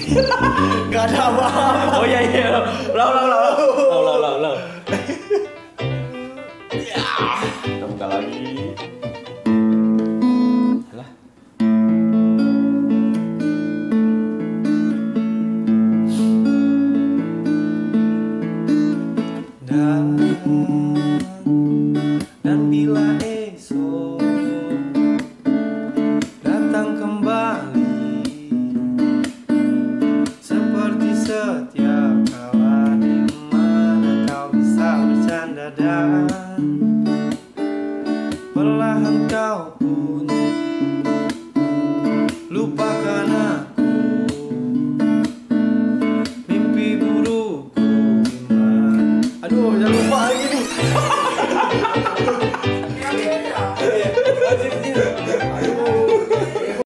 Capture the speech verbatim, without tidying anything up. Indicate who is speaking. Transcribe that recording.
Speaker 1: Gak ada apa-apa.
Speaker 2: Oh iya iya. Ulang ulang ulang. Ulang ulang ulang. ulang.
Speaker 1: Ya, kita buka lagi.
Speaker 2: Alah.
Speaker 1: Dan dan bila esok datang kembali seperti setiap kala, di mana kau bisa bercanda dan perlahan kau pun lupakan aku, mimpi burukku gimana. Aduh, jangan lupa lagi nih.